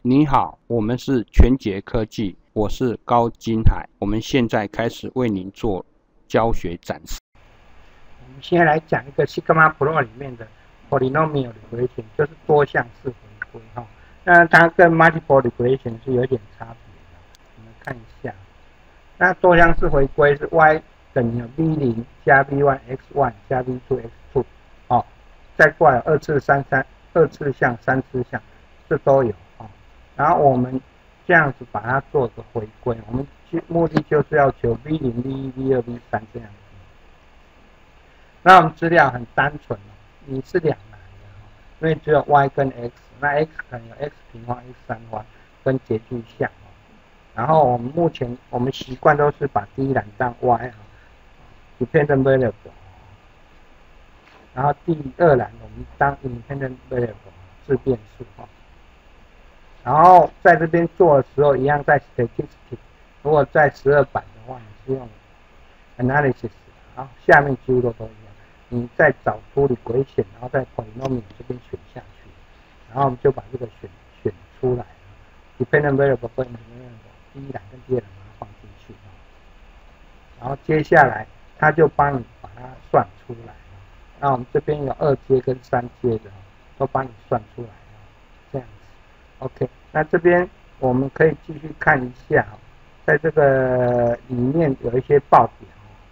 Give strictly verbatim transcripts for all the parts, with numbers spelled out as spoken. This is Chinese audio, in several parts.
你好，我们是全杰科技，我是高金海，我们现在开始为您做教学展示。 我们现在来讲一个 Sigma Pro 里面的 Polynomial Regression， 就是多项式回归哈。那它跟 Multiple Regression 是有点差别的。我们看一下，那多项式回归是 y 等于 v 零 加 v 一 x 一 加 v 二 x 二，哦，再过来二次三三二次项、三次项，这都有哦。然后我们这样子把它做个回归，我们目的就是要求 v 零、v 一、v 二、v 三这样子。那我们资料很单纯，你是两栏的，因为只有 y 跟 x， 那 x 可能有 x 平方、x 三方跟截距项。然后我们目前我们习惯都是把第一栏当 y dependent variable， 然后第二栏我们当 independent variable 自变数哈。然后在这边做的时候，一样在 statistics， 如果在十二版的话，你是用 analysis， 然后下面几乎都都一样。你再找出 regression， 然后在 polynomial 这边选下去，然后我们就把这个选选出来 ，dependent variable 跟 independent variable， 第一栏跟第二栏把它放进去，然后接下来它就帮你把它算出来。那我们这边有二阶跟三阶的，都帮你算出来，这样子。OK， 那这边我们可以继续看一下，在这个里面有一些报表，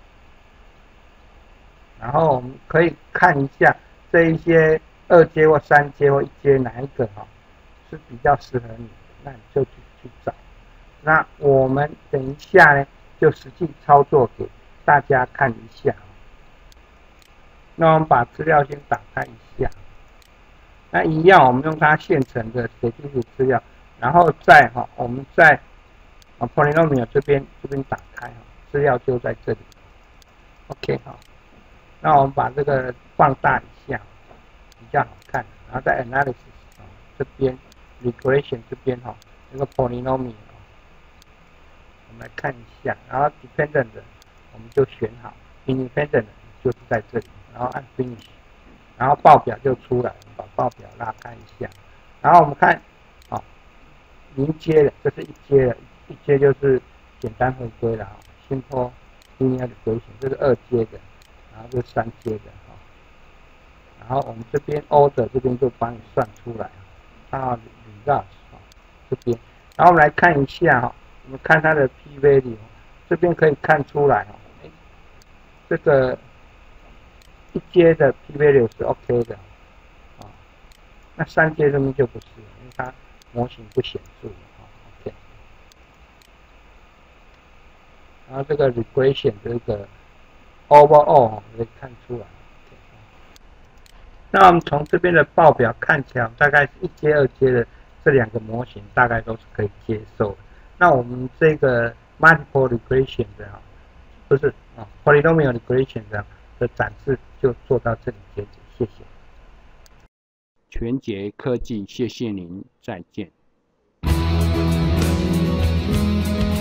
然后我们可以看一下这一些二阶或三阶或一阶哪一个哈是比较适合你的，那你就去去找。那我们等一下呢，就实际操作给大家看一下。那我们把资料先打开一下，那一样我们用它现成的写进去资料，然后再哈，我们在啊 Polynomial 这边这边打开哈，资料就在这里。OK 哈，那我们把这个放大一下，比较好看。然后在 Analysis 啊这边 Regression 这边哈，这个 Polynomial 我们来看一下，然后 Dependent 的我们就选好 ，Independent 就是在这里。然后按 Finish， 然后报表就出来了，把报表拉开一下，然后我们看，好，零阶的，这是一阶的，一阶就是简单回归了啊 ，Simple Linear Regression， 这是二阶的，然后这是三阶的哈，然后我们这边 Order 这边就帮你算出来，啊 Results 啊这边，然后我们来看一下哈，我们看它的 P value， 这边可以看出来哈，哎，这个。一阶的 P value 是 OK 的，啊，那三阶这边就不是，因为它模型不显著，啊 ，OK。然后这个 regression 这个 overall 可以看出来， OK。那我们从这边的报表看起来，大概是一阶、二阶的这两个模型大概都是可以接受的。那我们这个 multiple regression 的啊，不是啊 polynomial regression 的。的展示就做到这里截止，谢谢。 全杰科技，谢谢您，再见。